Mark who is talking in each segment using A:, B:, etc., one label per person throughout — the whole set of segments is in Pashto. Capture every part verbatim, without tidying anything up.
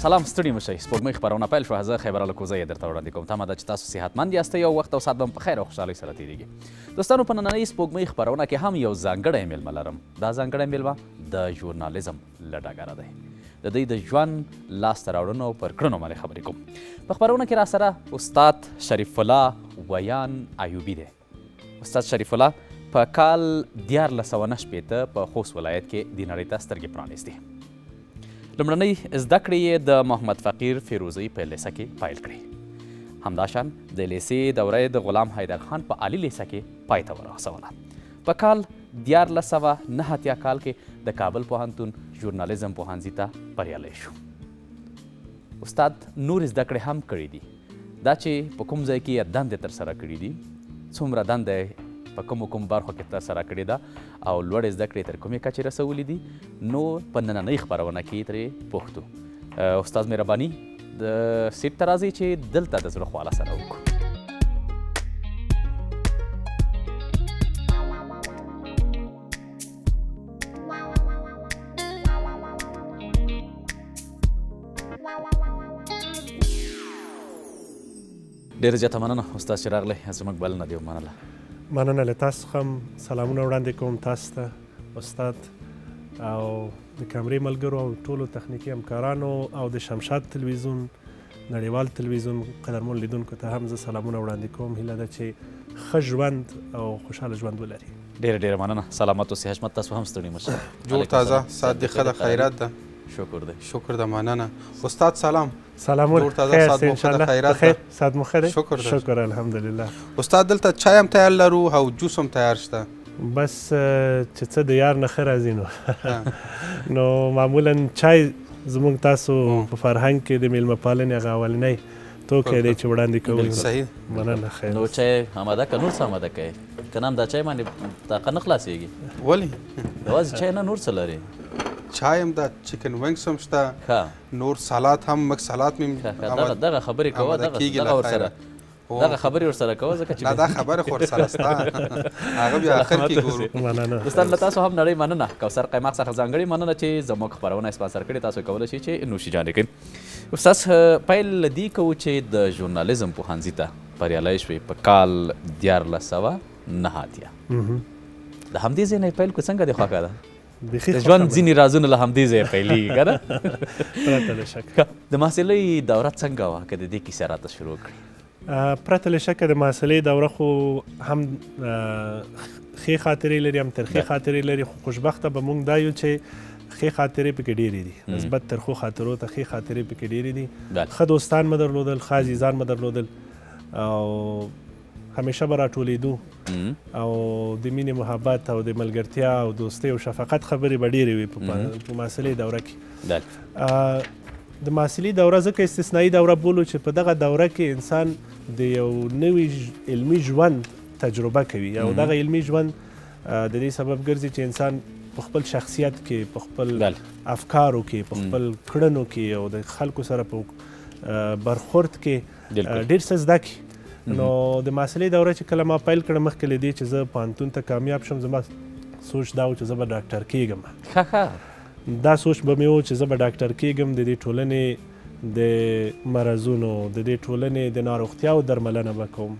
A: سلام ستړي مشئ سپوږمۍ خپرونه پیل شوه زه خیبر الکوزی یې درته وړاندې کوم تمه ده چې تاسو صحتمند یاستئ او وخت او ساعت به په خیر او خوشحالۍ سره تېرېږي دوستانو په نننۍ سپوږمۍ خپرونه کې هم یو ځانګړی میلمه لرم دا ځانګړی میلمه د ژورنالیزم له ډګره دی د دوی د ژوند لاسته راوړنو او پر کړنو باندې خبرې کوم په خپرونه کې راسره استاد شریف الله ویان ایوبي دی استاد شریف الله په کال دیارلس سوه نهه شپېته په خوست ولایت کې دې نړۍ ته سترګې پرانیستې لومړنۍ زده کړې یې د محمد فقیر فیروزي په لیسه کې پیل کړې همداشان د لیسې دوره یې د غلام حیدر خان په عالي لیسه کې پای ته ورسوله په کال دیارلس سوه نهه اتیا کال کې د کابل پوهنتون ژورنالیزم پوهنځي ته بریالی شو استاد نور زده کړې هم کړې دي دا چې په کوم ځای کې یې دندې ترسره کړي دي څومره دندې په کومو کوم برخو کې ترسره کړې ده او لوړې زده کړې تر کومې کچې رسولې دي نو په نننۍ خپرونه کې ترې پوښتو استاد مهرباني د سیټ ته راځئ چې دلته د زړه خواله سره وکړو ډېره زیاته مننه استاد چې راغلی زموږ بلنه دې ومنله
B: مننه له تاسو هم سلامونه وړاندې کوم تاسو ته استاد او د کمرې ملګرو او ټولو تخنیکي همکارانو او د شمشاد تلویزیون نړیوال تلویزیون قدرمن لیدونکو ته هم زه سلامونه وړاندې کوم هیله ده چې ښه ژوند او خوشحاله ژوند ولري
A: ډېره ډېره مننه سلامت اوسئ حشمت تاسو هم ستړي مشه
C: جوړ تازه ساعت دې ښه ده خیرات ده
A: شکر دی
C: شکر ده مننه استاد سلام
B: سلامونه
C: جوړ تازه ساعت مو ښه ده خیرات ده
B: ساعت مو ښه دی
C: شکر ده
B: شکر الحمدلله
C: استاد دلته چای هم تیار لرو او جوس هم تیار شته
B: بس چې څه د یار نه ښه راځي نو نو معمولا چای زموږ تاسو په فرهنګ کې د میلمه پالنې هغه اولنی توکی دی چې وړاندې کوو
C: صحیح
B: مننه خیر
A: نو چای آماده که نور څه آماده کوئ که نه هم دا چای باندې طاقه نه خلاصېږي
C: ولې
A: یوازې چای نه نور څه لري
C: چای هم ده چکن وینګس هم شته نور سالات هم مک سالات مې
A: دغه خبرې کوه دغه ورسره دغه خبرې ورسره کوه ځکه چې
C: نه دا خبره خو ورسره شته هغه بیا اخر کې ګورو
A: دوستان له تاسو هم نړۍ مننه کوثر قیماق څخه ځانګړې مننه چې زموږ خپرونه سپانسر کړې تاسو کولی شئ چې نوشیجانې کړئ استاد پیل له دې کوو چې د ژورنالیزم پوهنځي ته بریالی شوې په کال دیارلس سوه نهه اتیا د همدې ځای نه پیل کړو څنګه دې خوښه ده د ژوند ځینې رازونه له همدې ځایه پیلېږي که نه
B: پرته له شکه
A: د محصلۍ دوره څنګه وه که د دې کیسه راته شروع کړي
B: پرته له شکه د محصلۍ دوره خو هم ښې خاطرې لري هم ترخې خاطرې لري خو خوشبخته به موږ دا یو چې ښې خاطرې پکې ډېرې دي نسبت ترخو خاطرو ته ښې خاطرې پکې ډېرې دي ښه دوستان مې درلودل ښه عزیزان مې درلودل او همیشه به راټولېدو او د مینې محبت او د ملګرتیا او دوستۍ او شفقت خبرې به ډېرې وي په محصلۍ دوره کې د محصلۍ دوره ځکه استثنایي دوره بولو چې په دغه دوره کې انسان د یو نوي علمي ژوند تجربه کوي او دغه علمي ژوند د دې سبب ګرځي چې انسان په خپل شخصیت کې په خپل افکارو کې په خپل کړنو کې او د خلکو سره په برخورد کې ډېر څه زده کړي نو د محصلۍ دوره چې کله ما پیل کړه مخکې له دې چې زه پوهنتون ته کامیاب شم زما سوچ دا و چې زه به ډاکټر کېږم دا سوچ به مې و چې زه به ډاکټر کېږم د دې ټولنې د مرضونو د دې ټولنې د ناروغتیاو درملنه به کوم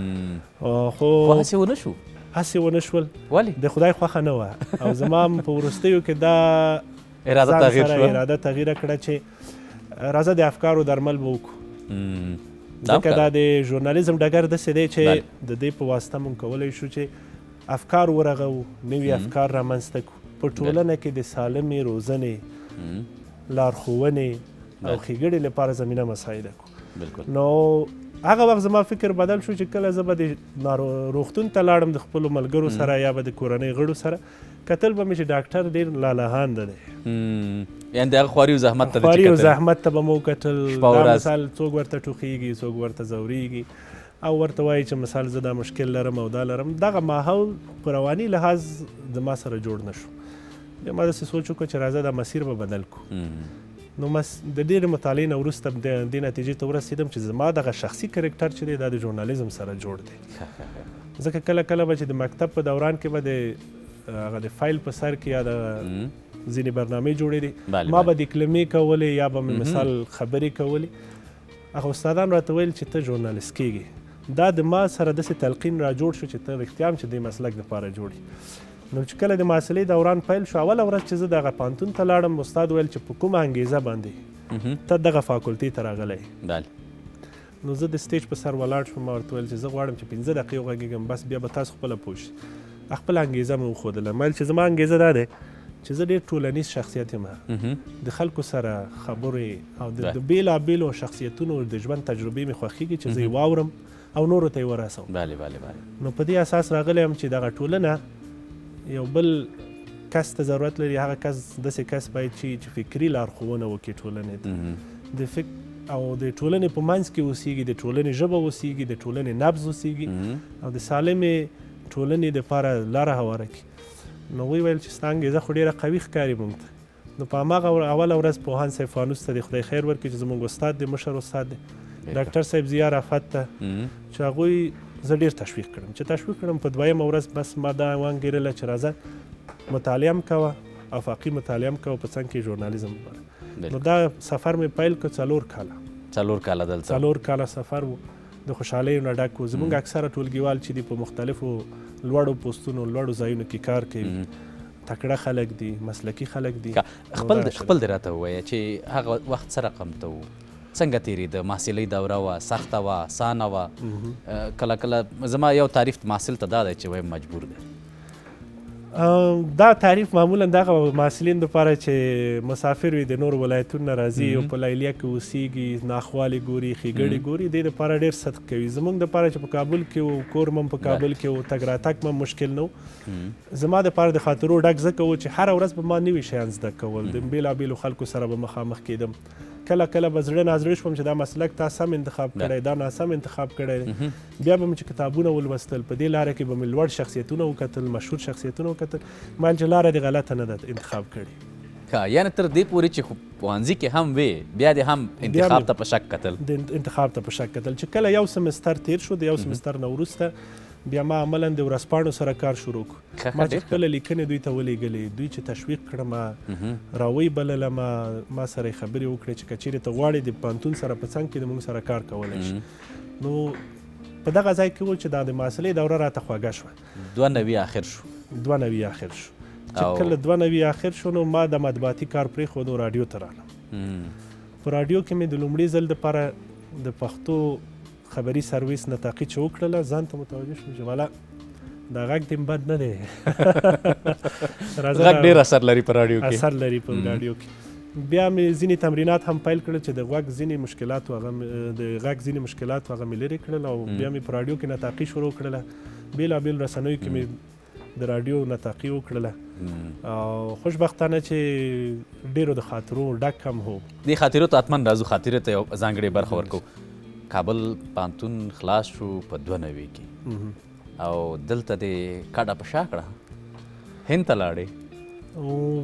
B: خو
A: هسې ونه شو
B: هسې ونه شول
A: ولې
B: د خدای خوښه نه وه او زما په وروستیو کې دا
A: اراده تغییر شوه
B: اراده تغییره کړه چې راځه د افکارو درمل به وکړو ځکه دا د ژورنالیزم ډګر داسې دی چې د دې په واسطه موږ کولی شو چې افکار ورغوو نوي افکار رامنځته کړو په ټولنه کې د سالمې روزنې لارښوونې او ښېګړې لپاره زمینه مساعده کړو نو هغه وخت زما فکر بدل شو چې کله زه به د روغتون ته لاړم د خپلو ملګرو سره یا به د کورنۍ غړو سره کتل به مې چې ډاکټر ډېر لالهانده دی
A: یعنې د هغه خواري او زحمت ته
B: خواري او زحمت ته به مو کتل دا مثال څوک ورته ټوخېږي څوک ورته ځورېږي او ورته وایي چې مثال زه دا مشکل لرم او دا لرم دغه ماحول په رواني لحاظ د ما سره جوړ نه شو بیا ما داسې سوچ وکړو چې راځه دا مسیر به بدل کړو نو د ډېرې مطالعې نه وروسته دې نتیجې ته ورسېدم چې زما دغه شخصي کرکټر چې دی دا د ژورنالیزم سره جوړ دی ځکه کله کله به چې د مکتب په دوران کې به د هغه د فایل په سر کې یا د ځینې برنامې جوړېدې ما به د کلمې کولې یا به مې مثال خبرې کولې هغه استادان راته ویل چې ته ژورنالست کېږې دا د ما سره داسې تلقین را جوړ شو چې ته رښتیا هم چې دې مسلک دپاره جوړ یې نو چې کله د محصلې دوران پیل شو اوله ورځ چې زه دغه پوهنتون ته لاړم استاد ویل چې په کومه انګیزه باندې ته دغه فاکولټۍ ته راغلی نو زه د سټیج په سر ولاړ شوم ما ورته ویل چې زه غواړم چې پنځه دقیقې وغږېږم بس بیا به تاسو خپله پوه شئ خپله انګیزه مې وښودله ما ویل چې زما انګیزه دا دی چې زه ډېر ټولنیز شخصیت یم د خلکو سره خبرې او د بېلابېلو شخصیتونو د ژوند تجربې مې خوښېږي چې زه یې واورم او نورو ته یې ورسوم نو په دې اساس راغلی یم چې دغه ټولنه یو بل کس ته ضرورت لري هغه کس داسې کس باید چې فکري لارښوونه وکړي ټولنې ته د فکر او د ټولنې په منځ کې اوسیږي د ټولنې ژبه اوسیږي د ټولنې نبض اوسیږي او د سالمې ټولنې دپاره لاره هواره کړي نو وی ویل چې ستا انګیزه خو ډېره قوي ښکاري موږ ته نو په هماغه اوله ورځ پوهان صاحب فانوس ته د خدای خیر ورکړي چې زموږ استاد دی مشر استاد دی ډاکټر صاحب ضیا رافت ته چې هغوی زه ډېر تشویق کړم چې تشویق کړم په دویمه ورځ بس ما دا وانګېرله چې راځه مطالعه هم کوه افاقي مطالعه هم کوه په څنګ کې ژورنالیزم لپاره نو دا سفر مې پیل کړ څلور کاله
A: څلور کاله دلته
B: څلور کاله سفر و د خوشحالیو نه ډک و زموږ اکثره ټولګیوال چې دي په مختلفو لوړو پوستونو لوړو ځایونو کې کار کوي تکړه خلک دي مسلکي خلک دي
A: خپل خپل دې راته ووایه چې هغه وخت څه رقم ته و څنګه تېرېده محصلۍ دوره وه سخته وه اسانه وه کله کله زما یو تعریف محصل ته دا دی چې وایم مجبور دی
B: دا تعریف معمولا دغه محصلین دپاره چې مسافر وي د نورو ولایتونو نه راځي او په لیلیه کې اوسیږي ناخوالې ګوري ښېګړې ګوري دې دپاره ډېر صدق کوي زموږ دپاره چې په کابل کې و کور مم په کابل کې و تګ راتګ مم مشکل نه و زما دپاره د خاطرو ډک ځکه و چې هره ورځ به ما نوي شیان زده کول د بېلابېلو خلکو سره به مخامخ کېدم کله کله به زړه نازړه شوم چې دا مسلک تا سم انتخاب کړی دا ناسم انتخاب کړی دی بیا به مې چې کتابونه ولوستل په دې لاره کې به مې لوړ شخصیتونه وکتل مشهور شخصیتونه وکتل ما ویل چې لاره دې غلطه نه ده انتخاب کړې
A: ښه یعنې تر دې پورې چې خو پوهنځي کې هم وې بیا دې هم انتخاب ته په شک کتل
B: د انتخاب ته په شک کتل چې کله یو سمستر تیر شو د یو سمستر نه وروسته بیا ما عملا د ورځپاڼو سره کار شروع کړو ما چې خپله لیکنې دوی ته ولیږلې دوی چې تشویق کړم راوی بللم ما سره یې خبرې وکړې چې که چیرې ته غواړې د پوهنتون سره په څنګ کې د موږ سره کار کولی شي نو په دغه ځای کې و چې دا د محصلۍ دوره راته خوږه شوه
A: دوه نوي آخر شو
B: دوه نوي آخر شو چې کله دوه نوي آخر شو نو ما د مطبوعاتي کار پرېښود او راډیو ته رالم په راډیو کې مې د لومړي ځل دپاره د پښتو خبري سرویس نطاقي چې وکړله ځان ته متوجه شوم چې والا دا غږ دې بد نه دی
A: غږ ډېر اثر لري په راډیو کې
B: اثر لري په راډیو کې بیا مې ځینې تمرینات هم پیل کړل چې د غږ ځینې مشکلات و هغه د غږ ځینې مشکلات و هغه مې لرې کړل او بیا مې په راډیو کې نطاقي شروع کړله بېلابېلو رسنیو کې مې د راډیو نطاقي وکړله او خوشبختانه چې ډېرو د خاطرو ډک هم هو
A: دې خاطرو ته حتما راځو خاطرې ته یو ځانګړې برخه ورکوو کابل پوهنتون خلاص شو په دوه نوي کې او دلته دې کډه په شا کړه هند ته لاړې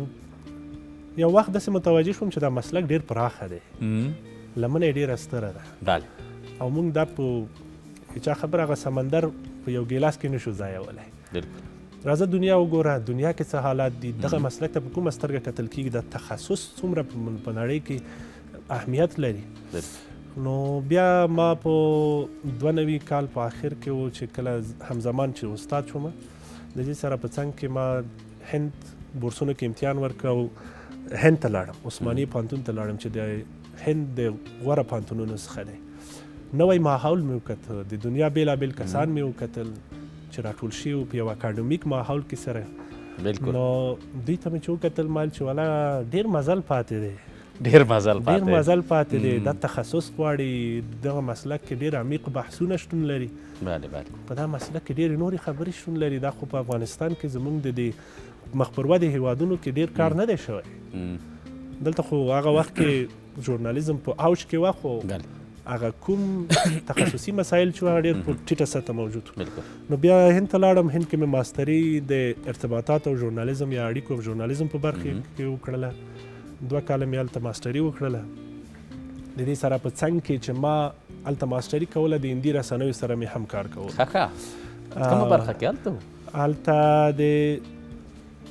B: او یو وخت داسې متوجه شوم چې دا مسلک ډېر پراخه دی لمنه یې ډېره ستره ده او موږ دا په چا خبر هغه سمندر په یو ګیلاس کې نشو ځایولی راځه دنیا وګوره دنیا کې څه حالات دي دغه مسلک ته په کومه سترګه کتل کېږي د تخصص څومره په نړۍ کې اهمیت لري نو بیا ما په دوه نوي کال په آخر کې و چې کله همزمان چې استاد شوم د دې سره په څنګ کې ما هند بورسونو کې امتحان ورکړ او هند ته لاړم عثماني پوهنتون ته لاړم چې د هند د غوره پوهنتونونو څخه دی نوی ماحول مې وکتل د دنیا بېلابېل کسان مې وکتل چې راټول شوي وو په یو اکاډمیک ماحول کې سره نو دوی ته مې چې وکتل ما چې والا ډېر مزل پاتې دی
A: ډېر مزل پاتې
B: ډېر مزل پاتې دی دا تخصص غواړي دغه مسلک کې ډېر عمیق بحثونه شتون لري په دا مسلک کې ډېرې نورې خبرې شتون لري دا خو په افغانستان کې زموږ د دې مخ پر ودې هېوادونو کې ډېر کار نه دی شوی دلته خو هغه وخت کې ژورنالیزم په اوج کې وه خو هغه کوم تخصصي مسایل چې هغه ډېر په ټیټه سطحه موجود نو بیا هند ته لاړم هند کې مې ماستري د ارتباطات او ژورنالیزم یا اړیکو او ژورنالیزم په برخه کې وکړله دوه کاله مې هلته ماسټري وکړله د دې سره په څنګ کې چې ما هلته ماسټري کوله د هندي رسنیو سره مې هم کار کول
A: ښه ښه کومه برخه کې هلته
B: هلته د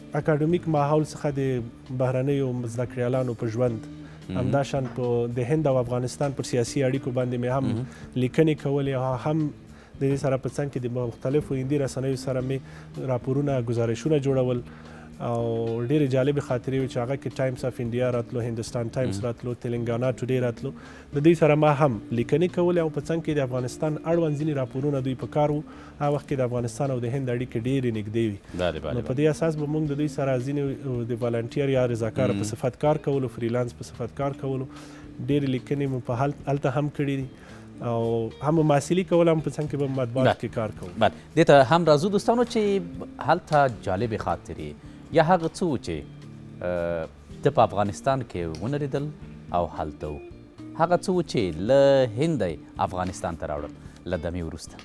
B: اکاډمیک ماحول څخه د بهرنیو زده کړیالانو په ژوند همداشان په د هند او افغانستان پر سیاسي اړیکو باندې مې هم لیکنې کولې او هم د دې سره په څنګ کې د مختلفو هندي رسنیو سره مې راپورونه ګزارشونه جوړول او ډېرې جالبې خاطرې وې چې هغه کې ټایمز اف انډیا راتلو، هندوستان ټایمز راتلو، تلنګانا ټوډے راتلو. د دوی سره ما هم لیکنې کولې او په څنګ کې د افغانستان اړوند ځینې راپورونه دوی په کار وو. هغه وخت کې د افغانستان او د هند اړیکې ډېرې نږدې وي. نو په دې اساس به موږ د دوی سره ځینې د والنټیر یا رضاکاره په صفت کار کولو، فریلانس په صفت کار کولو. ډېرې لیکنې مو په هلته هم کړي دي او هم محصلي کول هم په څنګ کې به مطبوعات کې کار کوو.
A: بله دې ته هم راځو دوستانو چې هلته جالبې خاطرې یا هغه څه و چې ته په افغانستان کې ونه لیدل او هلته و، هغه څه و چې له هنده افغانستان ته راوړل له دمې وروسته.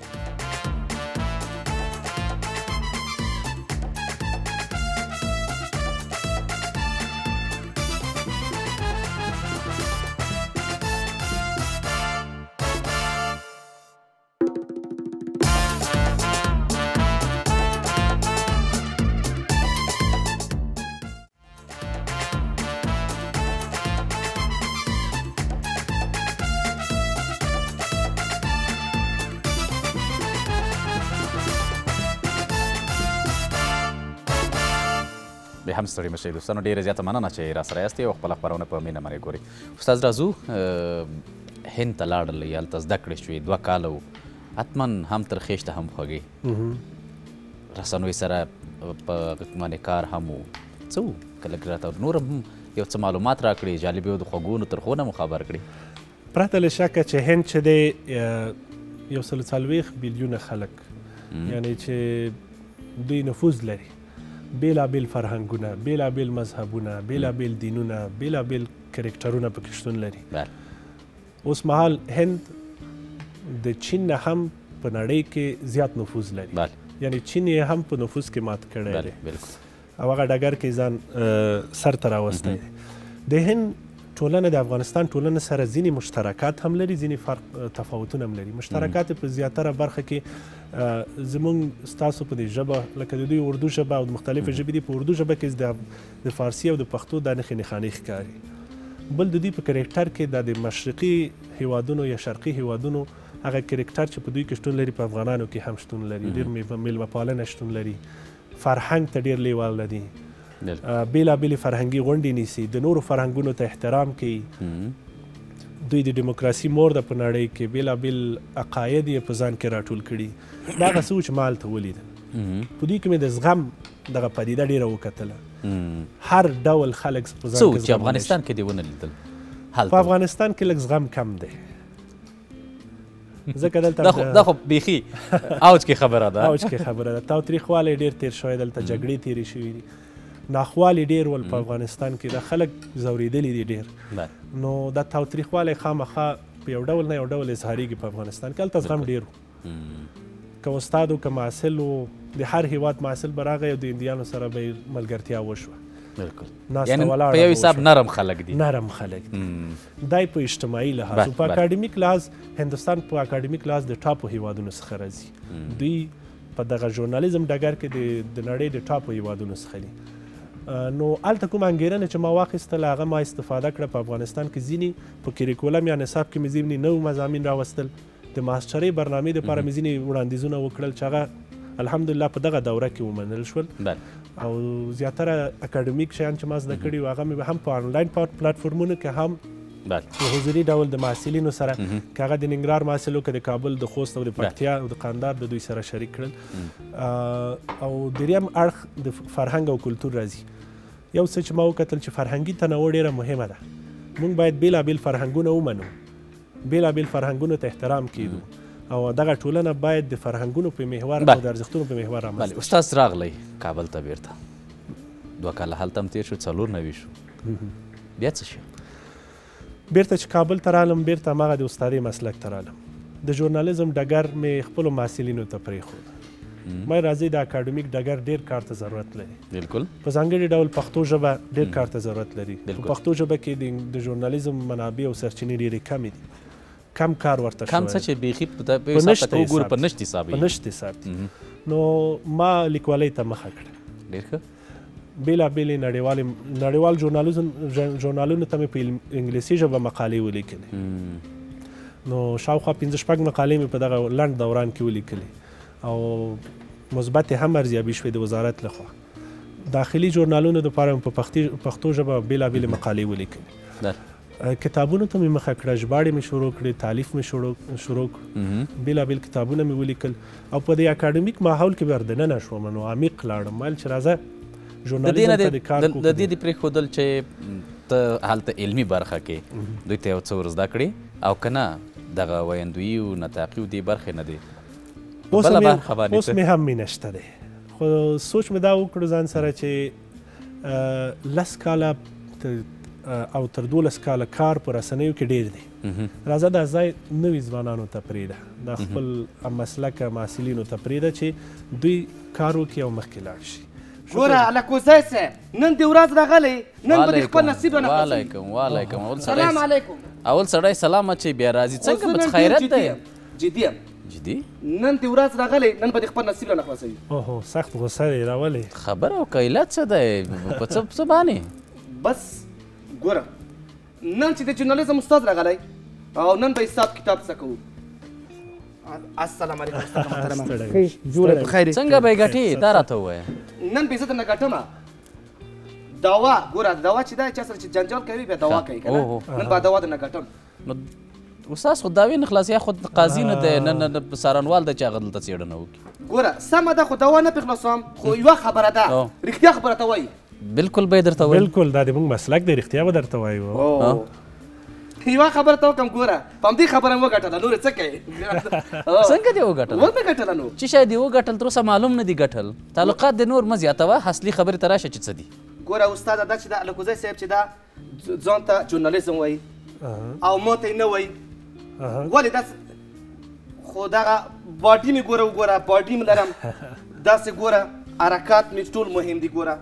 A: بیا هم ستړي مشئ دوستانو، ډېره زیاته مننه چې را سره یاستئ او خپله خپرونه په مینه منې ګورئ. استاد راځو هند ته لاړلئ، هلته زده کړې شوې، دوه کاله و، حتما هم ترخې شته هم خوږې، رسنیو سره په باندې کار هم و. څه و که لږ راته نور هم یو څه معلومات راکړي، جالبې و د خوږو ترخو نه مو خبر کړي.
B: پرته له شکه چې هند چې دی یو سل څلوېښت بیلیونه خلک، یعنې چې دوی نفوذ لري، بیلابیل فرهنګونه، بیلابیل مذهبونه، بیلابیل دینونه، بیلابیل کرکټرونه پکې شتون لري. اوس مهال هند د چین نه هم په نړۍ کې زیات نفوذ لري، یعنی چین یې هم په نفوذ کې مات کړی دی او هغه ډګر کې ځان سر ته راوستی دی. د هند ټولنه د افغانستان ټولنه سره ځینې مشترکات هم لري، ځینې فرق تفاوتونه هم لري. مشترکات په زیاتره برخه کې زمونږ ستاسو په دې ژبه لکه د دوی اردو ژبه او د مختلفې ژبې دي، په اردو ژبه کې د فارسي او د پښتو دا نښې نښانې ښکاري. بل د دوی په کرکټر کې دا د مشرقي هیوادونو یا شرقي هیوادونو هغه کرکټر چې په دوی کې شتون لري په افغانانو کې هم شتون لري. ډېر میلمه پالنه شتون لري، فرهنګ ته ډېر لیواله دي، بیلابیلې فرهنګي غونډې نیسي، د نورو فرهنګونو ته احترام کوي. دوی د ډیموکراسي مور ده په نړۍ کې، بیلابیل عقاید یې په ځان کې راټول کړي. دا هغه څه و چې ما هلته ولیدل. په دوی کې مې د زغم دغه پدیده ډېره وکتله. هر ډول خلک په ځان کې
A: څه چې افغانستان کې دې ونه لیدل؟
B: په افغانستان کې لږ زغم کم دی، ځکه دلته
A: دا خو بیخي اوج کې خبره ده،
B: اوج کې خبره ده. تاوتریخوالی ډېر تېر شوی، دلته جګړې تېرې شوي دي، ناخوالي ډېر ول په افغانستان کې، د خلک ځورېدلي دي ډېر. نو دا تاوتریخوالی خامخا په یو ډول نه یو ډول اظهارېږي په افغانستان کې. هلته زغم ډېر و، که استاد و که محصل و، د هر هېواد محصل به راغی او د هندیانو سره به یې ملګرتیا وشوه.
A: یعنې په یو حساب نرم خلک دي،
B: نرم خلک دي. دا یې په اجتماعي لحاظ و. په اکاډمیک لحاظ هندوستان په اکاډمیک لحاظ د ټاپو هېوادونو څخه راځي. دوی په دغه ژورنالیزم ډګر کې د نړۍ د ټاپو هېوادونو څخه دي. نو هلته کوم انګېرنه چې ما واخیستله هغه ما استفاده کړه. په افغانستان کې ځینې په کریکولم یا نصاب کې مې ځینې نوي مضامین راوستل، د ماسټرۍ برنامې دپاره مې ځینې وړاندیزونه وکړل چې هغه الحمدلله په دغه دوره کې ومنل شول. او زیاتره اکاډمیک شیان چې ما زده کړي وو هغه مې هم په آنلاین پلاتفورمونو کې هم په حضوري ډول د محصلینو سره، که هغه د ننګرهار محصل و که د کابل، د خوست او د پکتیا او د قندهار د دوی سره شریک کړل. او دریم اړخ د فرهنګ او کلتور راځي. یو څه چې ما وکتل چې فرهنګي تنوع ډېره مهمه ده. موږ باید بیلابیل فرهنګونه ومنو، بیلابیل فرهنګونو ته احترام کیږو او دغه ټولنه باید د فرهنګونو په محور او د ارزښتونو په محور رامنځته شي.
A: استاد راغلی کابل ته بیرته، دوه کاله هلته هم تېر شو، څلور نوي شو، بیا څه شو؟
B: بیرته چې کابل ته رالم، بیرته هماغه د استادۍ مسلک ته رالم. د ژورنالیزم ډګر مې خپلو محصلینو ته پرېښود. ما راځي د اکاډمیک ډګر ډېر کار ته ضرورت لري.
A: بالکل.
B: په ځانګړي ډول پښتو ژبه ډېر کار ته ضرورت لري. په پښتو ژبه کې د ژورنالیزم منابع او سرچینې ډېرې کمې دي، کم کار ورته شوی.
A: کم څه چې بیخي په حساب ته وګورو په نشت حساب
B: په نشت حساب دي. نو ما لیکوالۍ ته مخه کړه.
A: ډېر ښه.
B: بېلابېلې نړیوالې نړیوال ژورنالزم ژورنالونو ته مې په انګلیسي ژبه مقالې ولیکلې نو شاوخوا پنځه شپږ مقالې مې په دغه لنډ دوران کې ولیکلې او مثبتې هم ارزیابي شوې د وزارت لخوا داخلي ژورنالونو دپاره مې په پښتو ژبه بېلابېلې مقالې ولیکلې کتابونو ته مې مخه کړه ژباړې مې شروع کړې تالیف مې شروع کړ بېلابېل کتابونه مې ولیکل او په دې اکاډمیک ماحول کې بیا ورننه شوم نو عمیق لاړم ویل چې راځه ژورنالیزم ته د کار
A: د دې د پرېښودل چې ته هلته علمي برخه کې دوی ته یو څه ور زده کړي او که نه دغه ویندویي او نطاقي او دې برخې نه دی بله برخه باندې
B: اوس مې هم مینه شته دی خو سوچ مې دا وکړو ځان سره چې لس کاله او تر دولس کاله کار په رسنیو کې ډېر دی راځه دا ځای نوي ځوانانو ته پرېږده دا خپل مسلکه محصلینو ته پرېږده چې دوی کار وکړي او مخکې لاړ شي
D: ګوره الکوزی صاحب نن دې ورځ راغلی نن به دې خپل نصیب رانه
A: وعلیکم وعلیکم
D: سلام علیکم
A: اول سړی سلام اچوي بیا راځي څنګه به خیرت دی
D: جدي یم
A: جدي
D: نن دې ورځ راغلی نن به دې خپل نصیب رانه خلاصوي
B: اوهو سخت غوسه دی را ولې
A: خبره وکړه علت څه دی په څه څه باندې
D: بس ګوره نن چې د ژورنالیزم استاد راغلی او نن به حساب کتاب څه کوو السلام علیکم استاد محترمه جوړه په خیر
A: څنګه به یې ګټې دا راته ووایه
D: نن به زه درنه ګټمه دوا ګوره دوا چې دا چا سره چې جنجال کوي بیا دوا کوي که نه نن به دوا درنه ګټم
A: نو استاد خو دعوې نه خلاص یا خو قاضي نه دی نه نه څارنوال دی چې هغه دلته څېړنه وکړي
D: ګوره سمه ده خو دوا نه پرې خلاصوم خو یوه خبره ده رښتیا خبره ته وایي
A: بالکل به یې درته ویل
B: بالکل دا د موږ مسلک دی رښتیا به درته وایو
D: یوه خبره ته وکړم ګوره په همدې خبره مې وګټله نور څه کوې
A: څنګه دې وګټل
D: ومې ګټله نو
A: چې شاید یې وګټل تر اوسه معلوم نه دي ګټل تعلقات دې نور مه زیاتوه اصلي خبرې ته راشه چې څه دي
D: ګوره استاده دا چې دا الکوزی صاحب چې دا ځان ته ژورنالیزم وایي او ما ته یې نه وایي ولې داسې خو دغه باډي مې ګوره وګوره باډي مې لرم داسې ګوره حرکات مې ټول مهم دي ګوره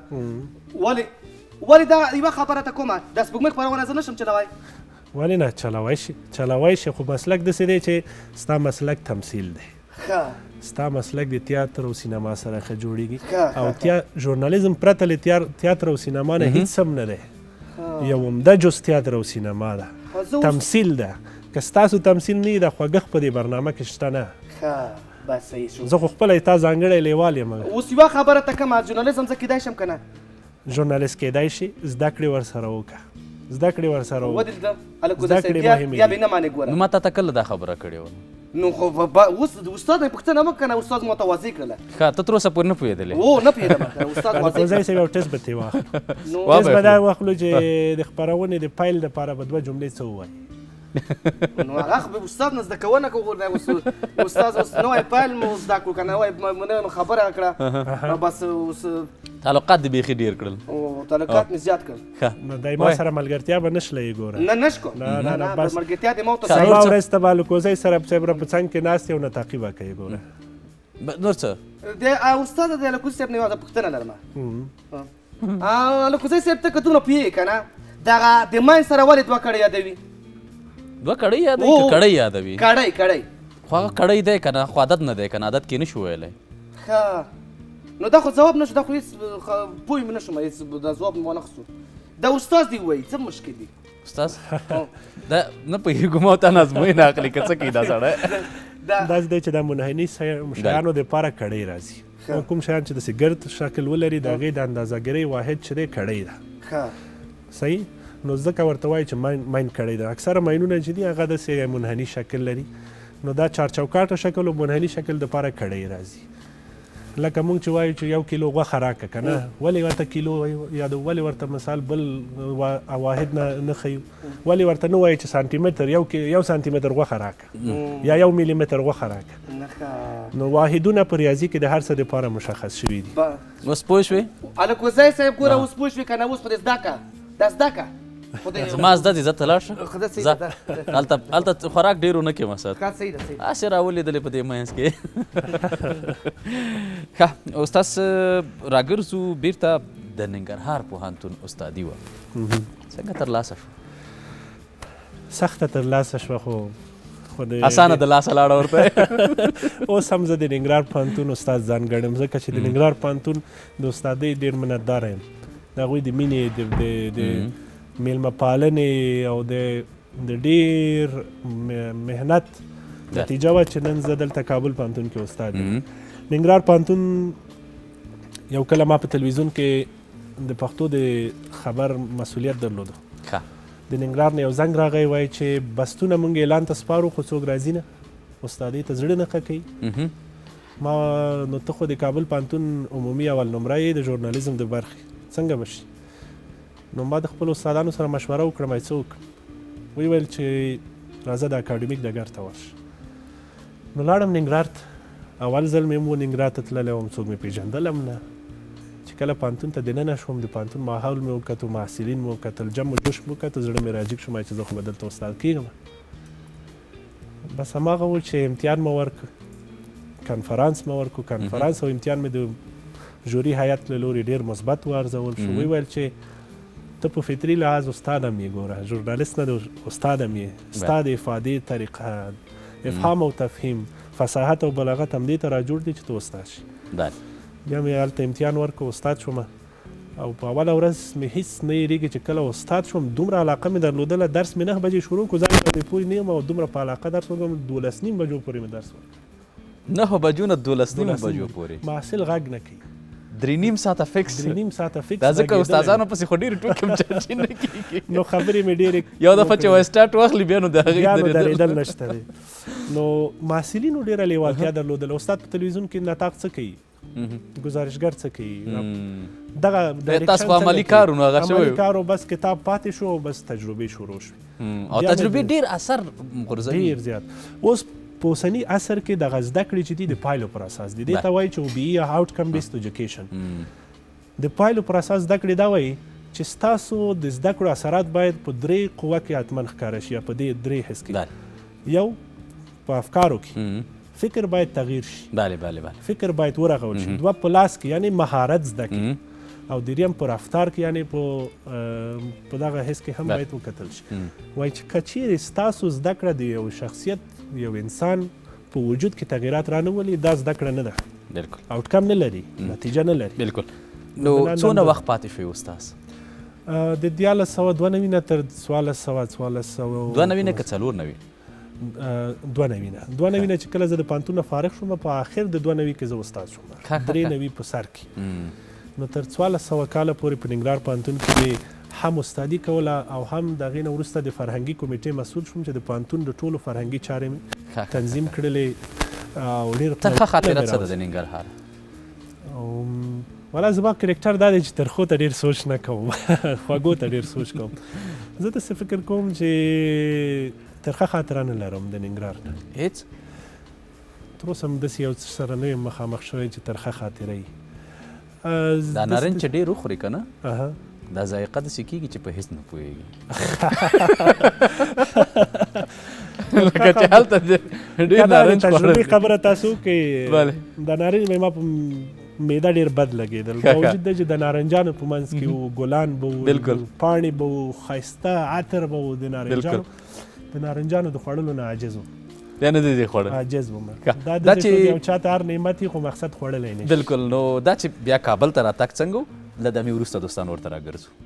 D: ولې ولې دا یوه خبره ته کومه دا سپوږمۍ خپرونه زه نشم چلوی
B: ولې نه چلوی شي چلوی شي خو مسلک داسې دی چې ستا مسلک تمثیل دی ستا مسلک د تیاتر او سینما سره ښه جوړیږي او ژورنالیزم پرته له تیاتر او سینما نه هیڅ هم نه دی یو عمده جز تیاتر او سینما ده تمثیل ده که ستاسو تمثیل نه وي د خوږښت په دې برنامه کې شته نه
D: بس صحیح شو
B: زه خو خپله تا ځانګړی لیوال یم
D: اوس یوه خبره ته کومه ژورنالیزم زه کیدای شم که نه
B: ژورنالیست کیدای شي زده کړې ورسره وکړه زده کړې ورسره
D: وکړه زده کړې مهمې بیا به نه مانې ګوره
A: نو ما تا ته کله دا خبره کړې وه
D: نو خو اوس استاد یې پوښتنه وکړه که نه استاد ما ته واضح کړله
A: ښه ته تر اوسه پورې نه پوهېدلې
D: او نه پوهېدم استاد واضح
B: الکوزی صاحب یو ټسټ به ترې واخلو ټسټ به دا واخلو چې د خپرونې د پیل دپاره به دوه جملې څه ووایي
D: نو هغه خو به استاد نه زده کوونه کوو استاد اوس نوی پیل مو زده کړو که نه وایي نوې خبره کړه بس اوس
A: تعلقات دې بیخي ډېر کړل
D: تعلقات مې زیات کړل
B: نو دی ما سره ملګرتیا به نه شله یې ګوره
D: نه نشکو نه نه بس ملګرتیا دې ما ورته
B: سبا ورځ ته به الکوزی صاحب صاحب را په څنګ کې ناست یې او نطاقي به کوي ګوره
A: نور څه
D: د استاد د الکوزي صاحب نه یوه پوښتنه لرم الکوزی صاحب ته که دومره پوهېږې که نه دغه د ماین سره ولې دوه کړۍ یادوي
A: دوه کړۍ یادوي که کړۍ یادوي
D: کړۍ کړۍ
A: خو هغه کړۍ دی که نه خو عادت نه دی که نه عادت کې نه شو ویلی
D: ښه نو دا خو ځواب نه شو دا خو هېڅ پوه مې نه شوم هېڅ دا ځواب مې وانخیستو دا استاد دې ووایي څه مشکل دي
A: استاد دا نه پوهېږو ما ته ازموینه اخلي که څه کوي دا سړی
B: داسې دی چې دا منحني شیانو دپاره کړۍ راځي کوم شیان چې داسې ګرد شکل ولري د هغې د اندازهګرۍ واحد چې دی کړۍ ده صحیح نو ځکه ورته وایي چې ماین کړی ده اکثره ماینونه چې دي هغه داسې منحني شکل لري نو دا چارچوکاټه شکل او منحني شکل دپاره کړی راځي لکه موږ چې وایو چې یو کیلو غوښه راکړه که نه ولې ورته کیلو یادو ولې ورته مثال بل واحد نه نه ښیو ولې ورته نه وایو چې سانتیمتر یو یو سانتیمتر غوښه راکړه یا یو میلی متر غوښه راکړه نو واحدونه په ریاضي کې د هر څه دپاره مشخص شوي دي
A: اوس پوه شوې
D: الکوزی صاحب ګوره اوس پوه شوې که نه اوس پرې زده کړه دا زده کړه
A: زما زده دي زه ته لاړ شه هلته هلته خوراک ډېر ونه کړم استاد هسې راولیدلې په دې منځ کې ښه استاد راګرځو بیرته د ننګرهار پوهنتون استادي وه څنګه ترلاسه شوه
B: سخته ترلاسه شوه خو
A: اسانه د لاسه لاړه ورته
B: اوس هم زه د ننګرهار پوهنتون استاد ځان ګڼم ځکه چې د ننګرهار پوهنتون د استادۍ ډېر منتداره یم د هغوی د مینې د میلمه پالنې او د ډېر محنت نتیجه وه چې نن زه دلته کابل پوهنتون کې استاد یم. ننګرهار پوهنتون یو کله ما په تلویزیون کې د پښتو د خبر مسؤلیت درلوده. د ننګرهار نه یو زنګ راغی وایي چې بستونه موږ اعلان ته سپارو خو څوک راځي نه، استادۍ ته زړه نه ښه کوي. ما نو ته خو د کابل پوهنتون عمومي اول نمره یې د ژورنالیزم د برخې، څنګه به شي؟ نو ما د خپلو استادانو سره مشوره وکړم چې څه وکړم. ویې ویل چې راځه د اکاډمیک ډګر ته ورشه. نو لاړم ننګرهار ته. اول ځل مې هم ننګرهار ته تللی وم، څوک مې پېژندلم نه. چې کله پوهنتون ته دننه شوم د پوهنتون ماحول مې وکتو، محصلین مې وکتل، جم و جوش مې وکتو، زړه مې راجګ شو چې زه خو به دلته استاد کېږم. بس هماغه و چې امتحان مې ورکړ، کنفرانس مې ورکړو. کنفرانس او امتحان مې د ژوري هیات له لورې ډېر مثبت وارزول شو. ویې ویل چې ته په فطري لحاظ استاد هم یې، ګوره ژورنالیست نه د استاد هم یې، ستا د افادې طریقه، افهام او تفهیم، فصاحت او بلاغت همدې ته راجوړ دی چې ته استاد شي. بیا مې هلته امتحان ورکړ، استاد شوم. او په اوله ورځ مې هېڅ نه یېرېږي چې کله استاد شوم دومره علاقه مې درلودله. درس مې نهه بجې شروع کړو، ځان ته پوه نه یم او دومره په علاقه درس وکړم، دولس نیم بجو پورې مې درس وکړ.
A: نهه بجو نه دولس نیم بجو پورې
B: محصل غږ نه کوي.
A: درې نیم ساعته فکس
B: درې نیم ساعته فکس
A: دا ځکه استادانو پسې خو ډېرې ټوکې هم چرچې نه کېږي.
B: نو خبرې مې ډېرې
A: یو دفعه چې وایسټاټ واخلي بیا نو د هغې
B: بیا نو درېدل نشته دی. نو محصلینو ډېره لیوالتیا درلودله. استاد په تلویزیون کې نطاق څه کوي، گزارشګر څه کوي، دغه
A: تاسو خو عملي کار و نو هغه شوی
B: عملي کار و، بس کتاب پاتې شو او بس تجربې شروع شوې.
A: او تجربې ډېر اثر غورځوي،
B: ډېر زیات. اوس په اوسني عصر کې دغه زده کړې چې دي د پایلو پر اساس دي. دې ته وایي چې او بي ای آوټکم بیسډ ایجوکیشن. د پایلو پر اساس زده کړې دا وایي چې ستاسو د زده کړو اثرات باید په درې قوه کې حتما ښکاره شي، یا په دې درې حس کې. یو په افکارو کې فکر باید تغییر شي.
A: بله بله بله
B: فکر باید ورغول شي. دوه په لاس کې یعنی مهارت زده کړي، او دریم په رفتار کې یعنی په په دغه حس کې هم باید وکتل شي. وایي چې که چیرې ستاسو زده کړه د یو شخصیت، یو انسان په وجود کې تغییرات رانولي، دا زده کړه نه ده،
A: بالکل
B: آوټکم نه لري، نتیجه نه لري.
A: بالکل. نو څونه وخت پاتې شوی استاز؟
B: د دیارلس سوه دوه نوي نه تر څوارلس سوه څوارلس سوه
A: دوه نوي نه که څلور نوي؟
B: دوه نوي نه. دوه نوي نه چې کله زه د پوهنتون نه فارغ شوم، په آخر د دوه نوي کې زه استاد شوم، درې نوي په سر کې. نو تر څوارلس سوه کاله پورې په ننګرهار پوهنتون کې هم استادي کوله او هم د هغې نه وروسته د فرهنګي کمیټې مسؤل شوم چې د پوهنتون د ټولو فرهنګي چارې مې تنظیم کړلې. او ډېر
A: ترخه خاطره څه ده د ننګرهار؟
B: والا زما کرکټر دا دی چې ترخو ته ډېر سوچ نه کوم، خوږو ته ډېر سوچ کوم. زه داسې فکر کوم چې ترخه خاطره نه لرم د ننګرهار نه.
A: هېڅ؟
B: تر اوسه هم داسې یو څه سره نه یم مخامخ شوی چې ترخه خاطره وي.
A: دا نارنج چې ډېر وخوري که نه، دا ذایقه داسې کېږي چې په هېڅ نه پوهېږي. لکه چې هلته ډېر نارنج خوړل.
B: تجربې خبره تاسو وکړئ، د نارنج مې ما په معده ډېر بد لګېدل. باوجود دی چې د نارنجانو په منځ کې وو، ګلان به وو، پاڼې به وو، ښایسته عطر به وو د نارنجانو. د نارنجانو د خوړلو نه عاجز وم،
A: بیا نه دی خوړل،
B: عاجز وم. دا د یو چاته هر نعمت وي خو مقصد خوړلی نه شي.
A: بالکل. نو دا چې بیا کابل ته راتګ څنګه و؟ له دمې وروسته دوستان ورته راګرځو.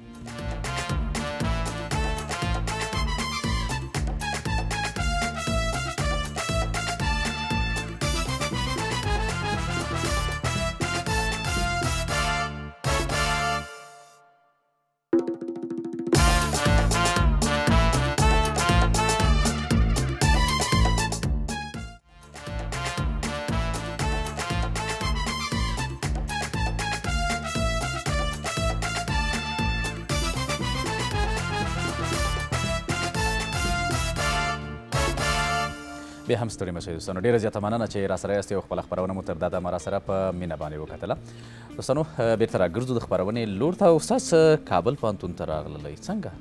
A: بیا هم ستړي مه شئ دوستانو، ډېره زیاته مننه چې راسره یاستئ او خپله خپرونه مو تر دا دمه راسره په مینه باندې وکتله. دوستانو بېرته راګرځو د خپرونې لور ته. استاد کابل پوهنتون ته راغللی څنګه؟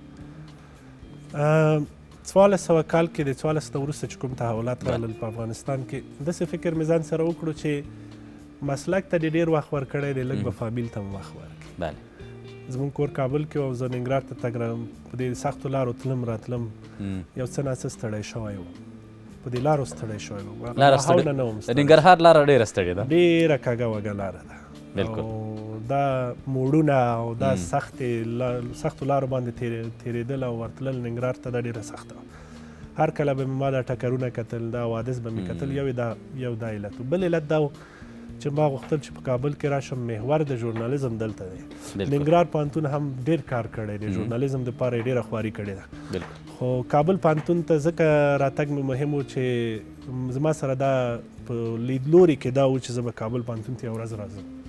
B: څوارلس سوه کال کې د څوارلس نه وروسته چې کوم تحولات راغلل په افغانستان کې، داسې فکر مې ځان سره وکړو چې مسلک ته دې ډېر وخت ورکړی دی، لږ به فامیل ته م وخت ورکړي.
A: بله.
B: زموږ کور کابل کې او زه ننګرهار ته تګ رم، په دې سختو لارو تلم راتلم، یو څه ناڅه ستړی شوی وم، په دې لارو ستړی شوی وم.
A: د ننګرهار لاره ډېره ستړې ده،
B: ډېره کږه وږه لاره ده. او دا موړونه او دا سختې سختو لارو باندې تېرېدل او ورتلل ننګرهار ته دا ډېره سخته وه. هر کله به مې ما دا ټکرونه کتل، دا حوادث به مې کتل. یو دا یو دا علت و. بل علت دا و چې ما غوښتل چې په کابل کې راشم. محور د ژورنالیزم دلته دی. ننګرهار پوهنتون هم ډېر کار کړی دی، ژورنالیزم دپاره یې ډېره خواري کړې ده. خو کابل پوهنتون ته ځکه راتګ مې مهم و چې زما سره دا په لیدلوري کې دا و چې زه به کابل پوهنتون ته یوه ورځ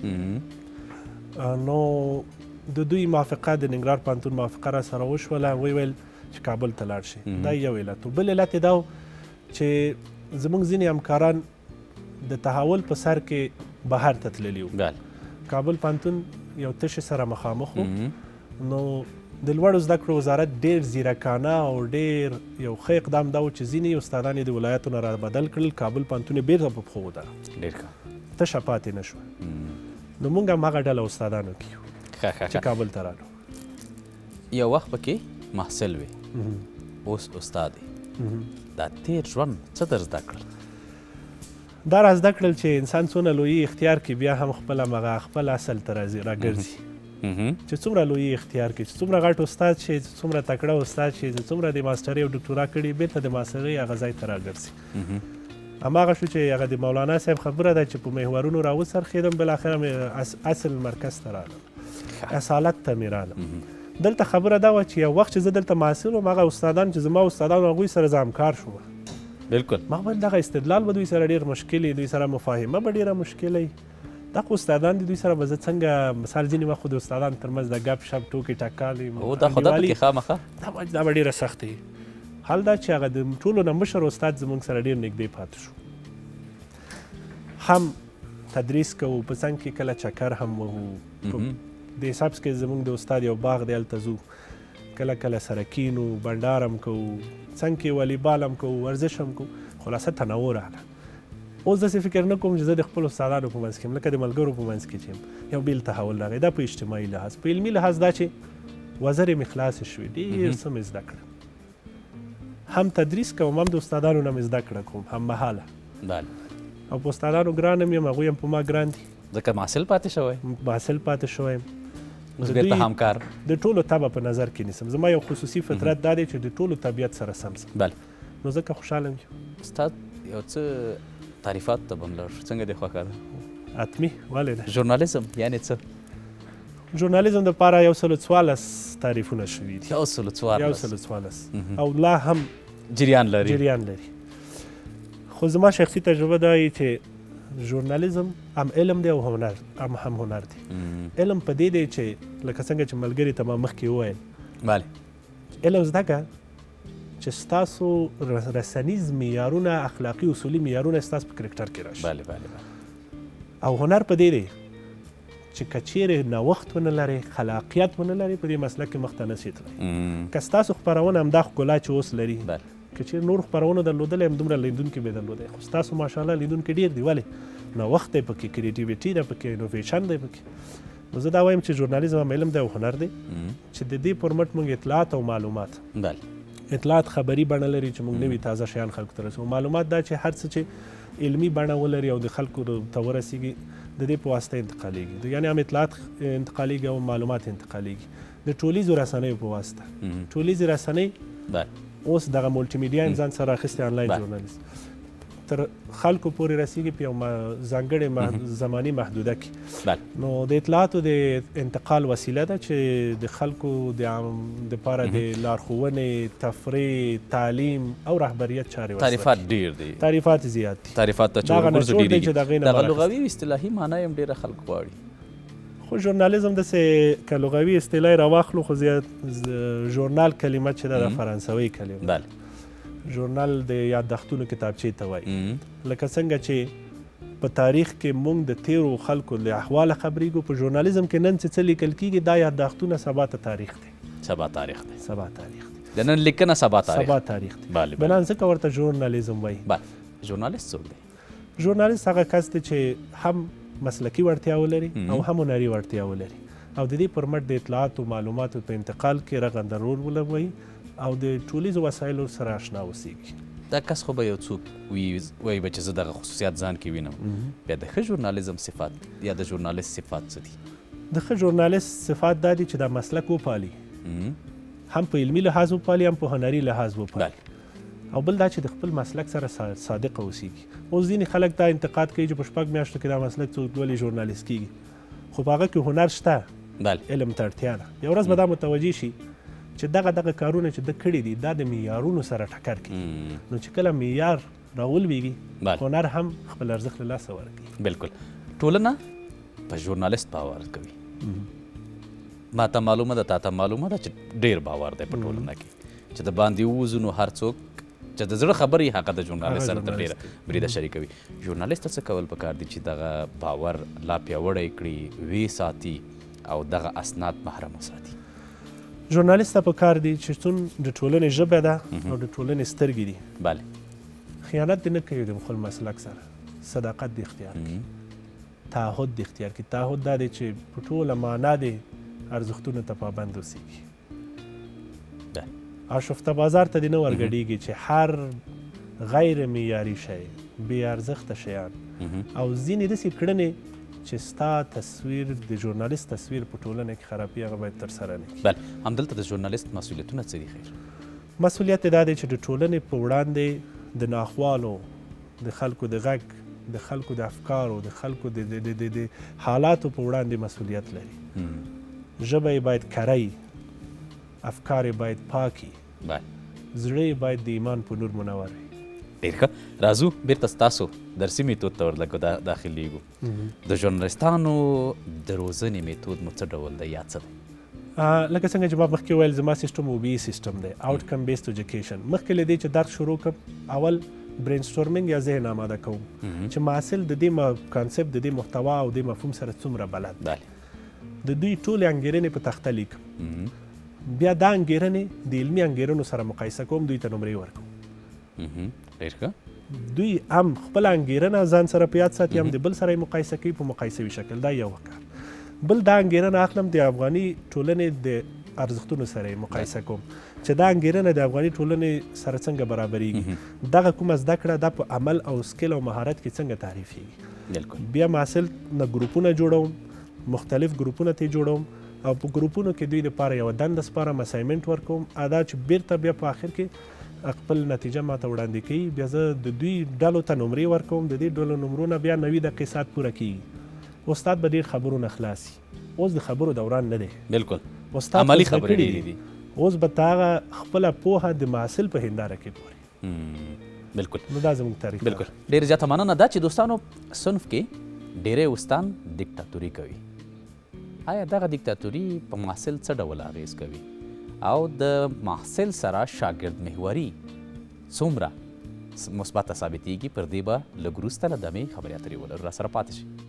B: راځم. نو د دوی موافقه، د ننګرهار پوهنتون موافقه را سره وشوله. ویې ویل چې کابل ته لاړ شي. دا یو علت و. بل علت یې دا و چې زموږ ځینې همکاران د تحول په سر کې بهر ته تللي وو. کابل پوهنتون یو تشې سره مخامخ و. نو د لوړو زده کړو وزارت ډېر ځیرکانه او ډېر یو ښه اقدام دا و چې ځینې استادان یې د ولایاتو نه را بدل کړل. کابل پوهنتون یې بېرته په پښو ودرول، تشه پاتې نه شوه. نو موږ هم هغه ډله استادانو کې یو چې کابل ته رالو.
A: یو وخت پکې محصل وې، اوس استاد یې. دا تېر ژوند څه در زده کړل؟
B: دا را زده کړل چې انسان څونه لوی اختیار کې بیا هم خپل همغه خپل اصل ته راګرځي. چې څومره لوی اختیار کې، چې څومره غټ استاد شي، چې څومره تکړه استاد شي، چې څومره د ماسټرۍ او ډکټورا کړي، بېرته د ماسټرۍ هغه ځای ته راګرځي. هماغه شو چې هغه د مولانا صاحب خبره ده چې په محورونو راوڅرخېدم، بالاخره مې اصل مرکز ته رالم، اصالت ته مې رالم. دلته خبره دا وه چې یو وخت چې زه دلته محصل وم، هغه استادان چې زما استادان هغوی سره زه همکار شوم.
A: بالکل.
B: ما ویل دغه استدلال به دوی سره ډېر مشکل وي، دوی سره مفاهمه به ډېره مشکل وي. دا خو استادان دي، دوی سره به زه څنګه مثال ځینې وخت خو د استادانو ترمنځ د ګپ شپ ټوکې ټکالې
A: دا خو ده پکې خامخا
B: دا به ډېره سخته وي. حال دا چې هغه د ټولو نه مشر استاد زموږ سره ډېر نږدې پاتې شو. هم تدریس کوو، په څنګ کې کله چکر هم وهو. د حسابس کې زموږ د استاد یو باغ دی، هلته ځو، کله کله سره کینو، بنډار هم کوو، څنګ کې والیبال هم کوو، ورزش هم کوو. خلاصه تنوع راغله. اوس داسې فکر نه کوم چې زه د خپلو استادانو په منځ کې یم، لکه د ملګرو په منځ کې چې یم، یو بېل تحول راغی. دا په اجتماعي لحاظ. په علمي لحاظ دا چې وزرې مې خلاصې شوې، ډېر څه مې زده کړه. هم تدریس کوم، هم د استادانو نه مې زده کړه کوم، هم مهاله. او په استادانو ګران هم یم، هغوی هم په ما ګران دي،
A: ځکه محصل پاتې شوی.
B: محصل پاتې شوی یم.
A: اوس بېرته همکار.
B: د ټولو طبع په نظر کې نیسم. زما یو خصوصي فطرت دا دی چې د ټولو طبیعت سره سم سم.
A: بله.
B: نو ځکه خوشحاله یم.
A: استاد یو څه تعریفات ته به هم لاړ شو، څنګه دې خوښه ده؟
B: حتمي. ولې نه؟
A: ژورنالیزم یعنې څه؟
B: ژورنالیزم دپاره یو سلو څوارلس تعریفونه شوي دي.
A: یو سلو څوارلس
B: یو سلو څوارلس او لا هم
A: جریان لري.
B: جریان لري. خو زما شخصي تجربه دا وي چې ژورنالیزم هم علم دی او هنر هم هم هنر دی. علم په دې دی چې لکه څنګه چې ملګري ته ما مخکې وویل،
A: بله،
B: علم زده کړه چې ستاسو رسنیز معیارونه، اخلاقي اصولي معیارونه ستاسو په کرکټر کې راشي.
A: بله بله بله.
B: او هنر په دې دی چې که چیرې نوښت ونه لرئ، خلاقیت ونه لرئ، په دې مسلک کې مخته نشئ تللی. که ستاسو خپرونه همدا ښکلا چې اوس لري، که چیرې نور خپرونه درلودلی هم دومره لیدونکي به درلودی. خو ستاسو ماشاءالله لیدونکي ډېر دي. ولې؟ نوښت دی پکې، کریټیویټي ده پکې، انوویشن دی پکې. نو زه دا وایم چې ژورنالیزم هم علم دی او هنر دی چې د دې پر مټ موږ اطلاعات او معلومات،
A: بله،
B: اطلاعات خبري بڼه لري چې موږ نوي تازه شیان خلکو ته رسوو. معلومات دا چې هر څه چې علمي بڼه ولري او د خلکو ته ورسیږي، د دې په واسطه انتقالېږي. یعنې هم اطلاعات انتقالېږي او معلومات انتقالېږي د ټولیزو رسنیو په واسطه. ټولیزې رسنۍ
A: بله
B: اوس دغه مولټي میډیا هم ځان سره اخیستی، آنلاین ژورنالیست تر خلکو پورې رسیږي په یو ځانګړې زماني محدوده کې. نو د اطلاعاتو د انتقال وسیله ده چې د خلکو د دپاره د لارښوونې، تفریح، تعلیم او رهبریت چارې ورسره.
A: تعریفات ډېر دي،
B: تعریفات زیات دي.
A: تعریفات ته چې ورګرځو ډېرېږي. دغه لغوي او اصطلاحي معنی هم ډېره خلک غواړي.
B: خو ژورنالیزم داسې که لغوي اصطلاح یې راواخلو، خو زیات ژورنال کلمه چې ده د فرانسوي کلمه.
A: بله.
B: ژورنال د یادښتونو کتابچې ته وایي. لکه څنګه چې په تاریخ کې موږ د تیرو خلکو له احواله خبرېږو، په ژورنالیزم کې نن چې څه لیکل کېږي دا یادښتونه سبا ته تاریخ دی.
A: سبا تاریخ دی.
B: سبا تاریخ دی.
A: د نن لیکنه سبا تاریخ.
B: سبا تاریخ دی.
A: بله.
B: بنا ځکه ورته ژورنالیزم وایي.
A: بله. ژورنالیست څوک دی؟
B: ژورنالیست هغه کس دی چې هم مسلکي وړتیا ولري او هم هنري وړتیا ولري او د دې پر مټ د اطلاعاتو معلوماتو په انتقال کې رغنده رول ولوبوي او د ټولیزو وسایلو سره اشنا اوسیږي.
A: دا کس خو به یو څوک وایي به چې زه دغه خصوصیات ځان کې وینم بیا د ښه ژورنالیزم صفات یا د ژورنالیست صفات څه دي؟
B: د ښه ژورنالیست صفات دا دي چې دا مسلک وپالي، هم په علمي لحاظ وپالي هم په هنري لحاظ وپالي، او بل دا چې د خپل مسلک سره صادقه اوسیږي. اوس ځینې خلک دا انتقاد کوي چې په شپږ میاشتو کې دا مسلک څوک ولې ژورنالیست کیږي، خو په هغه کې هنر شته، علم ته اړتیا ده. یو ورځ به دا متوجه شي چې دغه دغه کارونه چې ده کړي دي دا د معیارونو سره ټکر کوي، نو چې کله معیار راولویږي هنر هم خپل ارزښت له لاسه ورکوي.
A: بلکل. ټولنه په ژورنالیست باور کوي. ما ته معلومه ده، تا ته معلومه ده چې ډېر باور دی په ټولنه کې چې د باندې ووځو نو هر څوک چې د زړه خبرې هغه د ژورنالیست سره تر ډېره بریده شریکوي. ژورنالیست ته څه کول پکار دي چې دغه باور لا پیاوړی کړي، وی ساتي او دغه اسناد محرم وساتي؟
B: ژورنالیست ته پکار دي چې چون د ټولنې ژبه ده او د ټولنې سترګې دي،
A: بله،
B: خیانت دې نه کوي د خپل مسلک سره، صداقت دې اختیار کړي، تعهد دې اختیار کړي. تعهد دا دی چې په ټوله معنا دې ارزښتونو ته پابند اوسېږي. آشفته بازار ته دې نه ورګډېږي چې هر غیر معیاري شی، بې ارزښته شیان او ځینې داسې کړنې چې ستا تصویر د ژورنالیست تصویر په ټولنه کې خرابي هغه باید ترسره نه کړي.
A: بله، همدلته د ژورنالیست مسؤلیتونه څه دي خیر؟
B: مسؤلیت یې دا دی چې د ټولنې په وړاندې د ناخوالو، د خلکو د غږ، د خلکو د افکارو، د خلکو د حالاتو په وړاندې مسؤلیت لري. ژبه یې باید کری، افکار یې باید پاکي، زړه یې باید د ایمان په نور منور وي.
A: ډېر ښه. راځو بیرته ستاسو درسي میتود ته ورلږ داخلیږو. د ژورنالیستانو د روزنې میتود مو څه ډول دی یا څه دی؟
B: لکه څنګه چې ما مخکې ویل زما سیسټم او بي سیسټم دی، آوټ کم بیسډ ایجوکیشن. مخکې له دې چې درس شروع کړم اول برین سټورمینګ یا ذهن آماده کوم چې محصل د دې کانسپټ، د دې محتوا او د مفهوم سره څومره بلد دی. د دوی ټولې انګیرنې په تخته لیکم، بیا دا انګیرنې د علمي انګیرنو سره مقایسه کوم، دوی ته نمرې ورکوم.
A: ډېر ښه.
B: دوی هم خپل انګیرنه ځان سره په یاد ساتي، هم د بل سره یې مقایسه کوي په مقایسوي شکل. دا یو کار. بل دا انګیرنه اخلم د افغاني ټولنې د ارزښتونو سره یې مقایسه کوم چې دا انګیرنه د افغاني ټولنې سره څنګه برابریږي، دغه کومه زده کړه دا په عمل او سکیل او مهارت کې څنګه تعریفېږي. بیا محصل نه ګروپونه جوړوم، مختلف ګروپونه ته جوړوم او په ګروپونو کې دوی دپاره یوه دنده سپارم، اسایمنټ ورکوم، ادا چې بیرته بیا په آخر کې خپل نتیجه ماته وړاندې کوي. بیا زه د دوی ډلو ته نمرې ورکوم، د دې ډلو نمرونه بیا نوي دقیقې ساعت پوره کیږي. استاد به ډېر خبرونه خلاص وي. اوس د خبرو دوران نه دی.
A: بلکل.
B: استاد
A: عملي خبرې ډېرې دي.
B: اوس به ته هغه خپله پوهه د محصل په هنداره کې ګوري.
A: بلکل.
B: نو دا زموږ طریقه.
A: بلکل. ډېره زیاته مننه دا چې دوستانو صنف کې ډېری استان دیکتاتوري کوي. آیا دغه دیکتاتوري په محصل څه ډول اغېز کوي او د محصل سره شاګرد محوري څومره مثبته ثابتېږي؟ پر دې به لږ وروسته له دمې خبرې اترې ولرو. راسره پاتې شئ.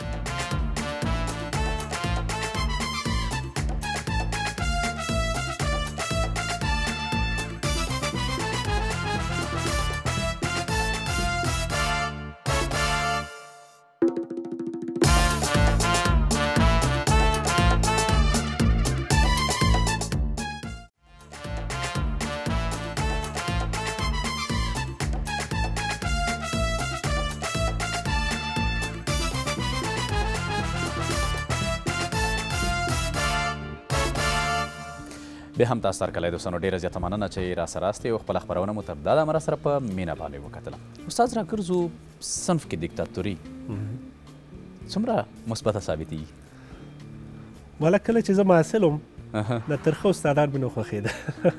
A: بیا هم تاسو هرکلی دوستانو ډېره زیاته مننه چې راسره یاستئ او خپله خپرونه مو تر دا دمه راسره په مینه باندې وکتله. استاد راګرځو صنف کې دیکتاتوري څومره مثبته ثابتېږي؟
B: والا کله چې زه محصل وم د ترخه استادان مې نه خوښېده.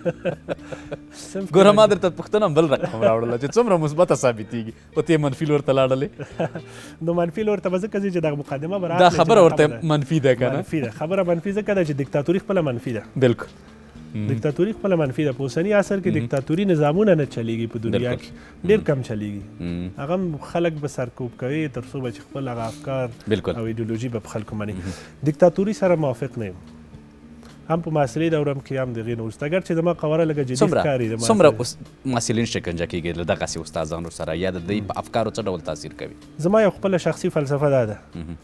A: ګوره ما درته پوښتنه هم بل رقم راوړله چې څومره مثبته ثابتېږي او ته یې منفي لور ته لاړلې.
B: نو منفي لور ته به ځکه ځي چې دغه مقدمه به
A: دا خبره ورته منفي ده که نه؟
B: منفي ده. خبره منفي ځکه ده چې دیکتاتوري خپله منفي ده.
A: بلکل.
B: دیکتاتوري خپله منفي ده. په اوسني عصر کې دیکتاتوري نظامونه نه چلیږي په دنیا کې، ډېر کم چلیږي. هغه هم خلک به سرکوب کوي تر څو به چې خپل هغه افکار او ایډیولوژي به په خلکو مني. دیکتاتوري سره موافق نه یم، هم په محصلي دورم کې هم د هغې نه وروسته، اګر چې زما قواره لږه جدي ښکاري.
A: څومره محصلین شکنجه کېږي له دغسې استادانو سره یا د دوی په افکارو څه ډول تاثیر کوي؟
B: زما یو خپله شخصي فلسفه دا ده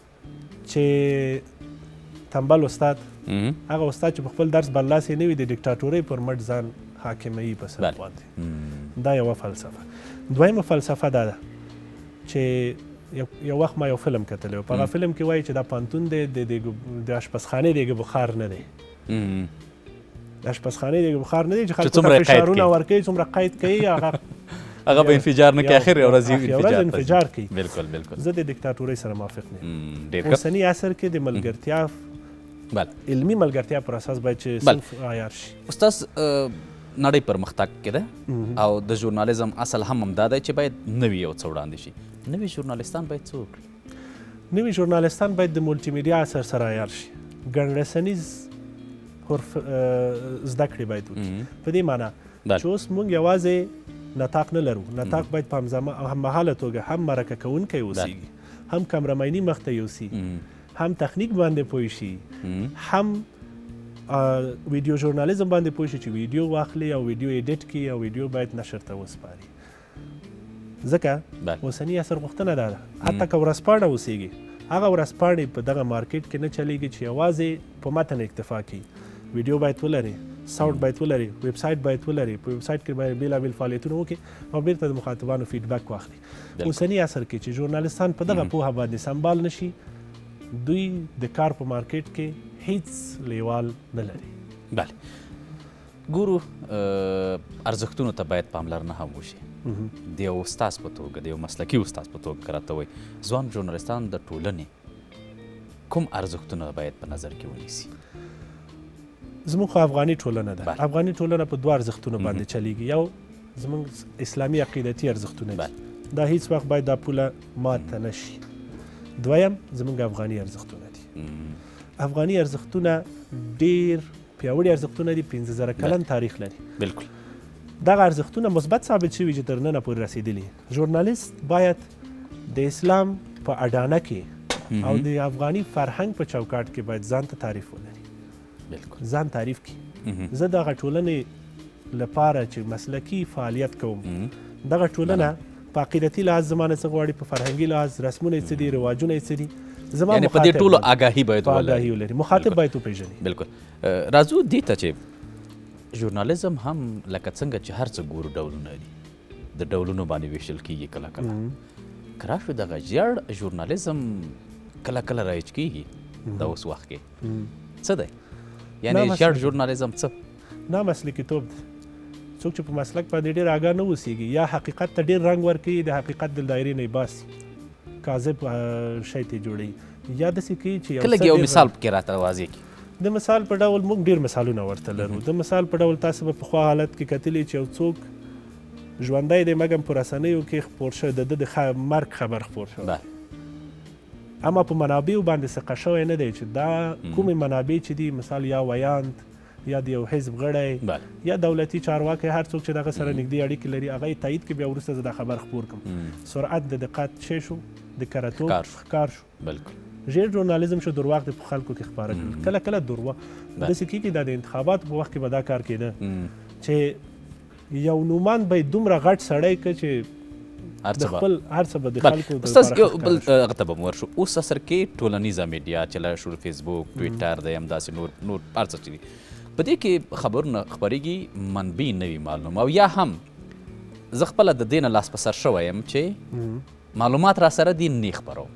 B: چې تنبل استاد هغه استاد چې په خپل درس برلاسې نه وي د ډیکټاټورۍ پر مټ ځان حاکموي په سر باندې. دا یوه فلسفه. دویمه فلسفه دا ده چې یو وخت ما یو فلم کتلی و، په هغه فلم کې وایي چې دا پانتون دی د اشپزخانې دیګ بخار نه دی. د اشپزخانې دیګ بخار نه دی چې خلکو ته فشارونه ورکوي، څومره قید کوي هغه
A: هغه به انفجار نه کوي، اخر یو ورځ
B: انفجار کوي.
A: بالکل بالکل
B: زه د دیکتاتورۍ سره موافق نه یم. اوسني عصر کې د ملګرتیا علمي ملګرتیا پر اساس باید چې صنف عیار شي.
A: استاد نړۍ پرمختګ کې ده او د ژورنالیزم اصل هم همدا دی چې باید نوي یو څه وړاندې شي. نوي ژورنالیستان باید څه وکړي؟
B: نوي ژورنالیستان باید د مولټي میډیا اثر سره عیار شي. ګڼ رسنیز زده کړې باید وکړي، په دې معنی چې اوس موږ یوازې نطاق نه لرو. نطاق باید په هممهاله توګه هم مرکه کوونکی اوسیږي، هم کمرمیني مخته یوسي، هم تخنیک باندې پوه شي، هم ویډیو ژورنالیزم باندې پوه شي چې ویډیو واخلي او ویډیو ایډیټ کړي او ویډیو باید نشر ته وسپاري. ځکه اوسني عصر غوښتنه دا ده حتی که ورځپاڼه اوسیږي، هغه ورځپاڼې په دغه مارکیټ کې نه چلیږي چې یوازې په متن اکتفا کوي. ویډیو باید ولري، ساوند باید ولري، ویب سایټ باید ولري، په ویب سایټ کې باید بېلابېل فعالیتونه وکړي او بیرته د مخاطبانو فیډبک واخلي. اوسني عصر کې چې ژورنالیستان په دغه پوهه باندې سمبال نشي، دوی د کار په مارکیټ کې هیڅ لیوال نه لري.
A: بله ګورو ارزښتونو ته باید پاملرنه هم وشي. د یو استاد په توګه، د یو مسلکي استاد په توګه که راته وایي ځوان ژورنالیستان د ټولنې کوم ارزښتونه باید په نظر کې ونیسي؟
B: زموږ خو افغاني ټولنه ده. افغاني ټولنه په دوه ارزښتونو باندې چلیږي. یو زموږ اسلامي عقیدتي ارزښتونه دي، دا هیڅ وخت باید دا پوله ماته نه شي. دویم زموږ افغاني ارزښتونه دي. افغاني ارزښتونه ډېر پیاوړي ارزښتونه دي، پنځه زره کلن تاریخ لري.
A: بالکل
B: دغه ارزښتونه مثبت ثابت شوي چې تر ننه پورې رسېدلي. ژورنالیست باید د اسلام په اډانه کې او د افغاني فرهنګ په چوکاټ کې باید ځان ته تعریف ولري.
A: بالکل
B: ځان تعریف کړي. زه دغه ټولنې لپاره چې مسلکي فعالیت کوم، دغه ټولنه په عقیدتي لحاظ زما نه څه غواړي، په فرهنګي لحاظ رسمونه یې څه دي، رواجونه یې څه دي، زما
A: یعنې په دې ټولو آګاهي باید
B: ولري. مخاطب باید وپېژني.
A: بالکل. راځو دې ته چې ژورنالیزم هم لکه څنګه چې هر څه ګورو ډولونه دي، د ډولونو باندې ویشل کېږي کله کله. که راشو دغه ژیړ ژورنالیزم کله کله رایج کېږي د اوس وخت کې، څه دی؟ یعنې ژیړ ژورنالیزم څه؟
B: نامسلکیتوب دی. څوک چې په مسلک باندې ډېر آګاه نه اوسېږي یا حقیقت ته ډېر رنګ ورکوي، د حقیقت د دایرې نه یې باسي، کاذب شی ته جوړوي یا داسې کوي چې
A: که لږ یو مثال پکې راته واضح کړي.
B: د مثال په ډول موږ ډېر مثالونه ورته لرو. د مثال په ډول تاسو به پخوا حالت کې کتلي چې یو څوک ژوندی دی مګم په رسنیو کې خپور شوی، د ده د مرګ خبر خپور شوی، اما په منابعو باندې ثقه شوی نه دی چې دا کومې منابع چې دي، مثال یا ویاند یا د یو حزب غړی یا دولتي چارواکی، هر څوک چې دغه سره نږدې اړیکې لري، هغه یې تایید کړي، بیا وروسته زه دا خبر خپور کړم. سرعت د دقت شی شو، د کرتوب ښکار شو.
A: بالکل.
B: ژیړ ژورنالیزم شو، درواغ د په خلکو کې خپاره کړل. کله کله درواغ داسې کېږي، دا د انتخاباتو په وخت کې به دا کار کېده چې یو نومان به یې دومره غټ سړی که چې د خپل هر څه به د خلکو
A: استاد یو بل هغه ته به مو ورشو. اوس اثر کې ټولنیزه میډیا چې شو، فیسبوک، ټویټر دی، همداسې نور نور هر څه چې دي، په دې کې خبرونه خپرېږي منبع نه وي معلوم، او یا هم زه خپله د دې نه لاس په سر شوی یم چې معلومات را سره دي نه خپروم.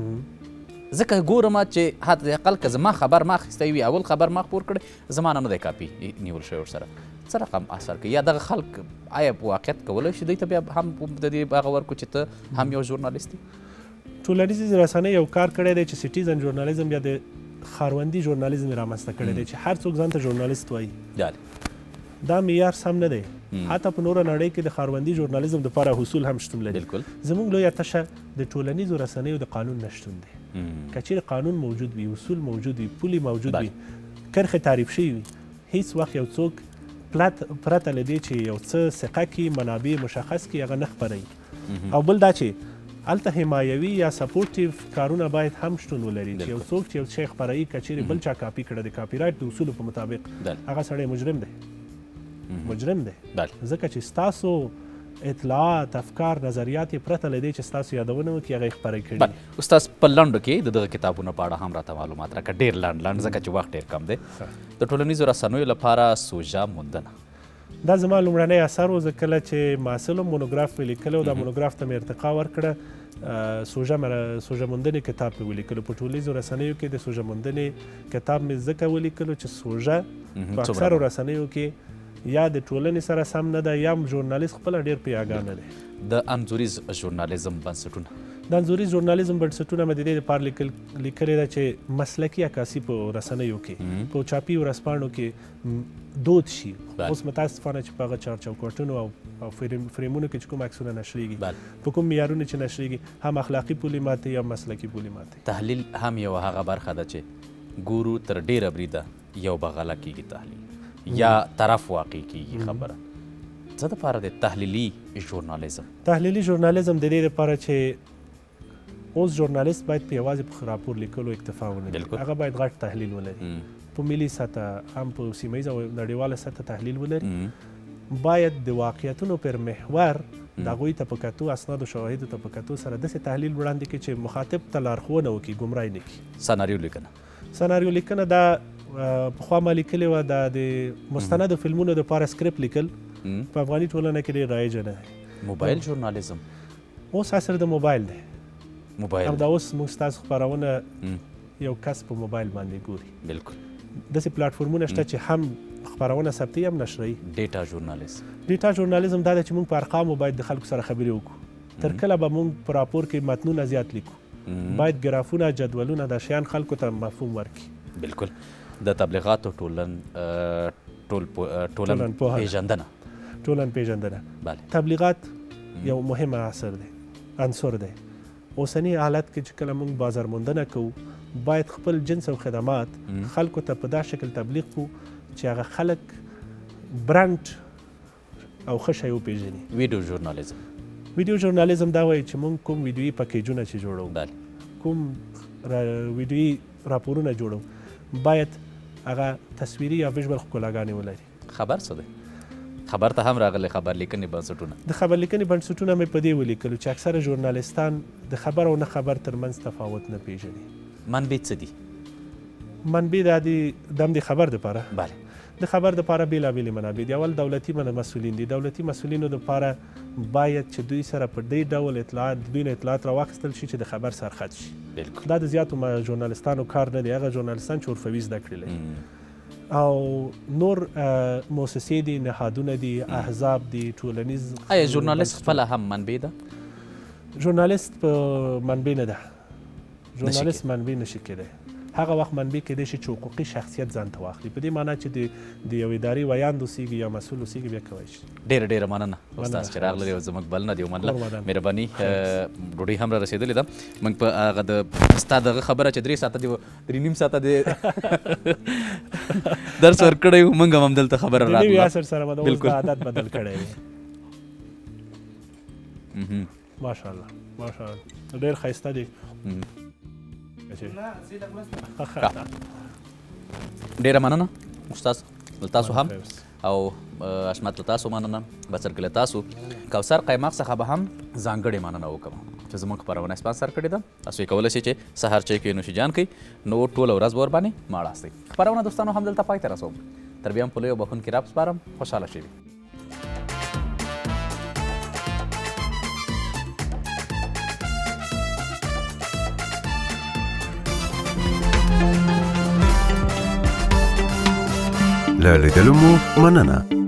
A: ځکه ګورم چې حد اقل که زما خبر ما اخیستی وي، اول خبر ما خپور کړی، زما نه نه دی کاپي نیول شوی ورسره، څه رقم اثر کوي؟ یا دغه خلک آیا په واقعیت کولی شي دوی ته بیا هم د دې هغه ورکړو چې ته هم یو ژورنالیست یې؟
B: ټولنیزې رسنۍ یو کار کړی دی چې سټیزن ژورنالیزم یا د ښاروندي ژورنالیزم یې رامنځته کړی دی چې هر څوک ځان ته ژورنالیست وایي. دا معیار سم نه دی. حتی په نوره نړۍ کې د ښاروندي ژورنالیزم دپاره حصول هم شتون لري. زموږ لویه تشه د ټولنیزو رسنیو د قانون نشتون دی. که چیرې قانون موجود وي، اصول موجود وي، پولې موجود وي، کرښې تعریف شوي وي، هیڅ وخت یو څوک پرته له دې چې یو څه ثقه کړي، منابع مشخص کړي، هغه نه خپروي. او بل دا چې هلته حمایوي یا سپورټیو کارونه باید هم شتون ولري چې یو څوک چې یو شی خپروي، که چیرې بل چا کاپي کړه د کاپي رایټ د اصولو په مطابق، هغه سړی مجرم دی. مجرم دی ځکه چې ستاسو اطلاعات، افکار، نظریات یې پرته له دې چې ستاسو یادونه وکړي، هغه یې خپاره کړي.
A: استاد په لنډو کې د دغه کتابونو په اړه هم راته معلومات راکړه، ډېر لنډ لنډ ځکه چې وخت ډېر کم دی. د ټولنیزو رسنیو لپاره سوژه موندنه
B: دا زما لومړنی اثر و. زه کله چې محصل وم مونوګراف مې لیکلی و. دا مونوګراف ته مې ارتقا ورکړه. سوژه سوژه موندنې کتاب مې ولیکلو. په ټولنیزو رسنیو کې د سوژه موندنې کتاب مې ځکه ولیکلو چې سوژه په اکثرو رسنیو کې یا د ټولنې سره سم نه ده یا ژورنالیست خپله ډېر په یاګانه دی.
A: د انځوریز ژورنالیزم بنسټونه
B: د انځوریز ژورنالیزم بنسټونه مې د دې لپاره لیکل لیکلې ده چې مسلکي عکاسي په رسنیو کې په چاپي ورځپاڼو کې دود شي. اوس متاسفانه چې په هغه چار چوکاټونو او فریمونو کې چې کوم عکسونه نشریږي په کوم معیارونو چې نشریږي هم اخلاقي پولې ماتې یا مسلکي پولې ماتې.
A: تحلیل هم یوه هغه برخه ده چې ګورو تر ډېره بریده یو بغله کېږي تحلیل یا طرف واقع کېږي خبره. څه دپاره د تحلیلي ژورنالیزم؟
B: تحلیلي ژورنالیزم د دې لپاره چې اوس ژورنالیست باید په یوازې په راپور لیکلو اکتفا ونه کړي. هغه باید غټ تحلیل ولري په ملي سطح هم په سیمه ییزه او نړیواله سطح تحلیل ولري. باید د واقعیتونو پر محور د هغوی ته په کتو اسناد او شواهدو ته په کتو سره داسې تحلیل وړاندې کړي چې مخاطب ته لارښوونه وکړي، ګمراه نه کړي.
A: سناریو لیکنه
B: سناریو لیکنه دا پخوا ما لیکلې وه. دا د مستندو فلمونو دپاره سکرپټ لیکل په افغاني ټولنه کې ډېر رایجه نه دی.
A: موبایل ژورنالیزم
B: اوس عصر د موبایل دی.
A: موبایل
B: همدا اوس موږ ستاسو خپرونه یو کس په موبایل باندې ګوري.
A: بلکل
B: داسې پلاټفورمونه شته چې هم خپرونه ثبتوي هم نشروي.
A: ډیټا ژورنالیزم
B: ډیټا ژورنالیزم دا ده چې موږ په ارقامو باید د خلکو سره خبرې وکړو. تر کله به موږ په راپور کې متنونه زیات لیکو. باید ګرافونه جدولونه دا شیان خلکو ته مفهوم ورکړي.
A: بلکل د تبلیغاتو ټولن ټولن پیژندنه
B: ټولن پیژندنه تبلیغات یو مهم عنصر دی عنصر دی. اوسنی حالت کې چې کله موږ بازار موندنه کوو باید خپل جنس او خدمات خلکو ته په دا شکل تبلیغ کړو چې هغه خلک برانډ او ښه شی وپېژني.
A: ویډیو ژورنالیزم
B: ویډیو ژورنالیزم دا وایي چې موږ کوم ویډیویي پیکیجونه چې جوړوو کوم ویډیویي راپورونه جوړوو باید هغه تصویري یا ویژوال ښکلاګانې ولري.
A: خبر څه دی؟ خبر ته هم راغلی خبر لیکنې بنسټونه.
B: د خبر لیکنې بنسټونه مې په دې ولیکلو چې اکثره ژورنالیستان د خبر او نه خبر ترمنځ تفاوت نه پیژني.
A: منبع څه دي؟
B: منبع دا دي د خبر دپاره
A: بله
B: د خبر دپاره بېلابېلې منابع دي. اول دولتي مسؤلین دي. دولتي مسؤلینو دپاره باید چې دوی سره په دې ډول اطلاعات دوی نه اطلاعات راواخیستل شي چې د خبر سرخط شي.
A: بلکل
B: دا د زیاتو ژورنالیستانو کار نه دی. هغه ژورنالیستان چې حرفوي زده کړي لري او نور مؤسسې دي، نهادونه دي، احزاب دي، ټولنیز.
A: آیا ژورنالیست خپله هم منبع ده؟
B: ژورنالیست په منبع نه ده. ژورنالیست منبع نشي کېدی. هغه وخت منبع کېدی شي چې حقوقي شخصیت ځان ته واخلي. په دې معنا چې د یو ادارې ویاند اوسېږي یا مسؤل اوسېږي بیا کولی شي.
A: ډېره ډېره مننه استاد چې راغلئ او زموږ بلنه دې ومنله. مهرباني ډوډۍ هم را رسېدلې ده. موږ په هغه د ستا دغه خبره چې درې ساعته دې درې نیم ساعته دې درس ورکړی و موږ هم همدلته خبره راغله.
B: د نوي عصر سره به د اوس د عادت بدل کړی دی. ماشاءالله ماشاءالله ډېر ښایسته دی.
A: ډېره مننه استاد له تاسو هم او حشمت له تاسو مننه. بڅرګي له تاسو کوثر قیماق څخه به هم ځانګړې مننه وکړم چې زموږ خپرونه سپانسر کړې ده. تاسو یې کولی شئ چې سهار چای کې نوشیجان کوئ نو ټوله ورځ به ورباندې ماړه استئ. خپرونه دوستانو همدلته پای ته رسوم. تر بیا هم په لوی او بخښونکي رب سپارم. خوشحاله شئ.
E: له لیدلو مو مننه.